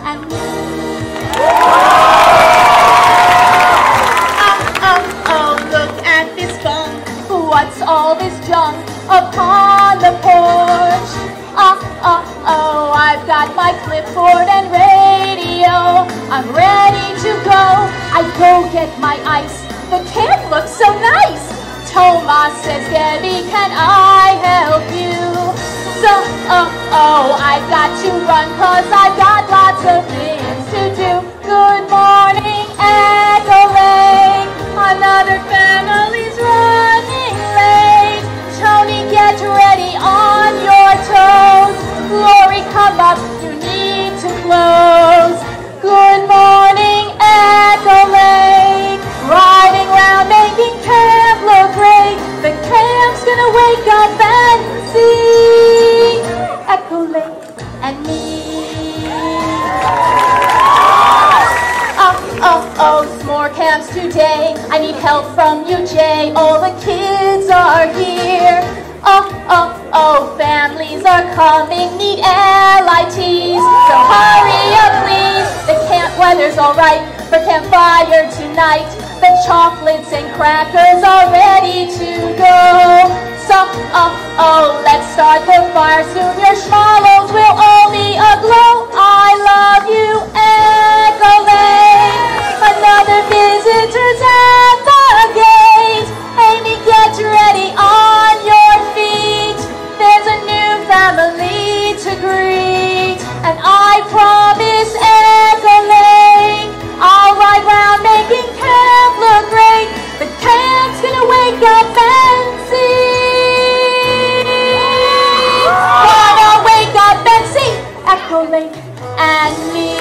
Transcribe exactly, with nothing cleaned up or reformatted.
and me. Oh, oh, oh, look at this fun. What's all this junk upon the porch? Oh, oh, oh, I've got my clipboard and radio. I'm ready to go. I go get my ice. The camp looks so nice. Thomas says, Debbie, can I help you? So, oh, oh, I've got to run 'cause I've got lots of things to do. Good morning, Echo Lake. Another family's running late. Tony, get ready on your toes. Lori, come up, you need to close. Good morning, Echo Lake. Riding round making camp look great. The camp's gonna wake up and see Echo Lake and me. Oh, oh, oh, s'more camps today. I need help from you, Jay. All the kids are here. Oh, oh, oh, families are coming, need L I Ts. So hurry up, please. The camp weather's all right for campfire tonight. The chocolates and crackers are ready to go. So, oh, oh, let's start the fire soon. Your schmallows will all be aglow. I love you, Echo Lake. Another visitor's at the gate. Amy, get ready on your feet. There's a new family to greet. And I promise Echo Lake, I'll ride round making camp look great. The camp's gonna wake up and see. Gonna wake up and see Echo Lake and me.